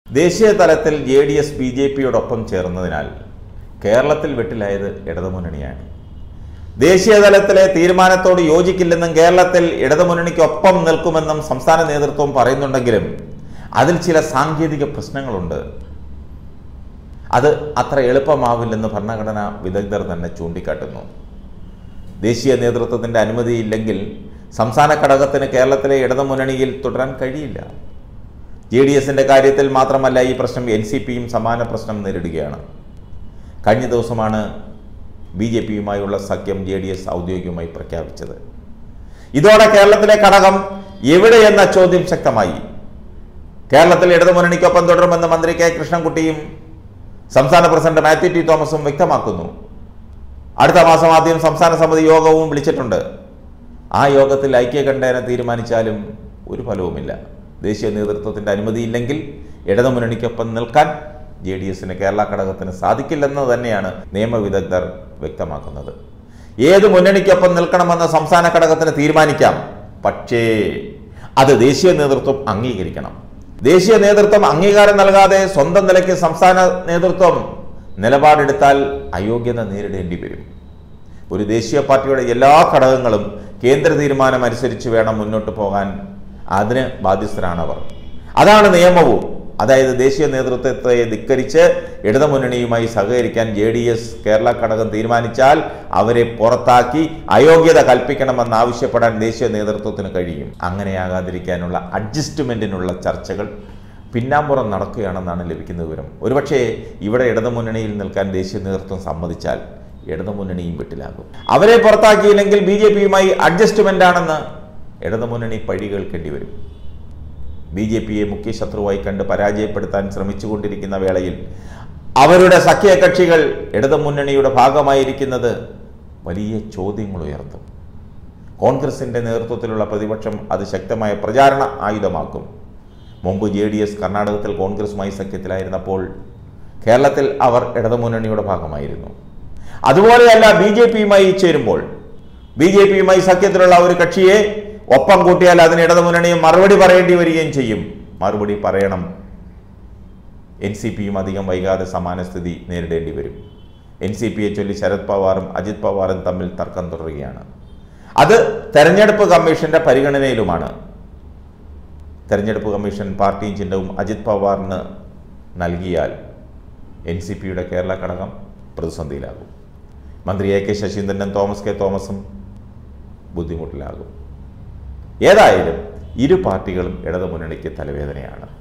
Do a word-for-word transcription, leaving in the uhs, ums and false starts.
ദേശീയ തലത്തിൽ J D S B J പിയോടൊപ്പം ചേർന്നതിനാൽ കേരളത്തിൽ വെട്ടിലായത് ഇടതുമുന്നണിയാണ്. ദേശീയ തലത്തിലെ തീരുമാനത്തോട് യോജിക്കില്ലെന്നും കേരളത്തിൽ ഇടതുമുന്നണിക്കൊപ്പം നിൽക്കുമെന്നും സംസ്ഥാന നേതൃത്വം പറയുന്നുണ്ടെങ്കിലും അതിൽ ചില സാങ്കേതിക പ്രശ്നങ്ങളുണ്ട്. അത് അത്ര എളുപ്പമാവില്ലെന്ന് ഭരണഘടനാ വിദഗ്ധർ തന്നെ ചൂണ്ടിക്കാട്ടുന്നു. ദേശീയ നേതൃത്വത്തിൻ്റെ അനുമതിയില്ലെങ്കിൽ സംസ്ഥാന ഘടകത്തിന് കേരളത്തിലെ ഇടതുമുന്നണിയിൽ തുടരാൻ കഴിയില്ല. ജെ ഡി എസിൻ്റെ കാര്യത്തിൽ മാത്രമല്ല ഈ പ്രശ്നം എൻ സി പിയും സമാന പ്രശ്നം നേരിടുകയാണ്. കഴിഞ്ഞ ദിവസമാണ് ബി ജെ പിയുമായുള്ള സഖ്യം ജെ ഡി എസ് ഔദ്യോഗികമായി പ്രഖ്യാപിച്ചത്. ഇതോടെ കേരളത്തിലെ ഘടകം എവിടെയെന്ന ചോദ്യം ശക്തമായി. കേരളത്തിൽ ഇടതുമുന്നണിക്കൊപ്പം തുടരുമെന്ന് മന്ത്രി കെ കൃഷ്ണൻകുട്ടിയും സംസ്ഥാന പ്രസിഡന്റ് മാത്യു ടി തോമസും വ്യക്തമാക്കുന്നു. അടുത്ത മാസം ആദ്യം സംസ്ഥാന സമിതി യോഗവും വിളിച്ചിട്ടുണ്ട്. ആ യോഗത്തിൽ ഐക്യകണ്ഠേന തീരുമാനിച്ചാലും ഒരു ഫലവുമില്ല. ദേശീയ നേതൃത്വത്തിൻ്റെ അനുമതിയില്ലെങ്കിൽ ഇടതുമുന്നണിക്കൊപ്പം നിൽക്കാൻ ജെ ഡി എസിന് കേരള ഘടകത്തിന് സാധിക്കില്ലെന്ന് തന്നെയാണ് നിയമവിദഗ്ധർ വ്യക്തമാക്കുന്നത്. ഏത് മുന്നണിക്കൊപ്പം നിൽക്കണമെന്ന് സംസ്ഥാന ഘടകത്തിന് തീരുമാനിക്കാം, പക്ഷേ അത് ദേശീയ നേതൃത്വം അംഗീകരിക്കണം. ദേശീയ നേതൃത്വം അംഗീകാരം നൽകാതെ സ്വന്തം നിലയ്ക്ക് സംസ്ഥാന നേതൃത്വം നിലപാടെടുത്താൽ അയോഗ്യത നേരിടേണ്ടി വരും. ഒരു ദേശീയ പാർട്ടിയുടെ എല്ലാ ഘടകങ്ങളും കേന്ദ്ര തീരുമാനം അനുസരിച്ച് വേണം മുന്നോട്ട് പോകാൻ. അതിന് ബാധ്യസ്ഥരാണവർ. അതാണ് നിയമവും. അതായത് ദേശീയ നേതൃത്വത്തെ ധിക്കരിച്ച് ഇടതുമുന്നണിയുമായി സഹകരിക്കാൻ ജെ ഡി എസ് കേരള ഘടകം തീരുമാനിച്ചാൽ അവരെ പുറത്താക്കി അയോഗ്യത കൽപ്പിക്കണമെന്നാവശ്യപ്പെടാൻ ദേശീയ നേതൃത്വത്തിന് കഴിയും. അങ്ങനെയാകാതിരിക്കാനുള്ള അഡ്ജസ്റ്റ്മെൻറ്റിനുള്ള ചർച്ചകൾ പിന്നാമ്പുറം നടക്കുകയാണെന്നാണ് ലഭിക്കുന്ന വിവരം. ഒരുപക്ഷേ ഇവിടെ ഇടതുമുന്നണിയിൽ നിൽക്കാൻ ദേശീയ നേതൃത്വം സമ്മതിച്ചാൽ ഇടതുമുന്നണിയും വെട്ടിലാകും. അവരെ പുറത്താക്കിയില്ലെങ്കിൽ ബി ജെ പിയുമായി അഡ്ജസ്റ്റ്മെൻ്റ് ആണെന്ന് ഇടതുമുന്നണി പഴി കേൾക്കേണ്ടി വരും. ബി ജെ പിയെ മുഖ്യ ശത്രുവായി കണ്ട് പരാജയപ്പെടുത്താൻ ശ്രമിച്ചുകൊണ്ടിരിക്കുന്ന വേളയിൽ അവരുടെ സഖ്യകക്ഷികൾ ഇടതുമുന്നണിയുടെ ഭാഗമായിരിക്കുന്നത് വലിയ ചോദ്യങ്ങൾ ഉയർത്തും. കോൺഗ്രസിൻ്റെ നേതൃത്വത്തിലുള്ള പ്രതിപക്ഷം അത് ശക്തമായ പ്രചാരണ ആയുധമാക്കും. മുമ്പ് ജെ ഡി എസ് കർണാടകത്തിൽ കോൺഗ്രസുമായി സഖ്യത്തിലായിരുന്നപ്പോൾ കേരളത്തിൽ അവർ ഇടതുമുന്നണിയുടെ ഭാഗമായിരുന്നു. അതുപോലെയല്ല ബി ജെ പിയുമായി ചേരുമ്പോൾ. ബി ജെ പിയുമായി സഖ്യത്തിലുള്ള ഒരു കക്ഷിയെ ഒപ്പം കൂട്ടിയാൽ അതിന് ഇടതുമുന്നണിയും മറുപടി പറയേണ്ടി വരികയും ചെയ്യും. മറുപടി പറയണം. എൻ സി പിയും അധികം വൈകാതെ സമാന സ്ഥിതി നേരിടേണ്ടി വരും. എൻ സി പിയെ ചൊല്ലി ശരത് പവാറും അജിത് പവാറും തമ്മിൽ തർക്കം തുടരുകയാണ്. അത് തെരഞ്ഞെടുപ്പ് കമ്മീഷന്റെ പരിഗണനയിലുമാണ്. തെരഞ്ഞെടുപ്പ് കമ്മീഷൻ പാർട്ടിയും ചിഹ്നവും അജിത് പവാറിന് നൽകിയാൽ എൻ സി പിയുടെ കേരള ഘടകം പ്രതിസന്ധിയിലാകും. മന്ത്രി എ കെ ശശീന്ദ്രനും തോമസ് കെ തോമസും ബുദ്ധിമുട്ടിലാകും. ഏതായാലും ഇരു പാർട്ടികളും ഇടതുമുന്നണിക്ക് തലവേദനയാണ്.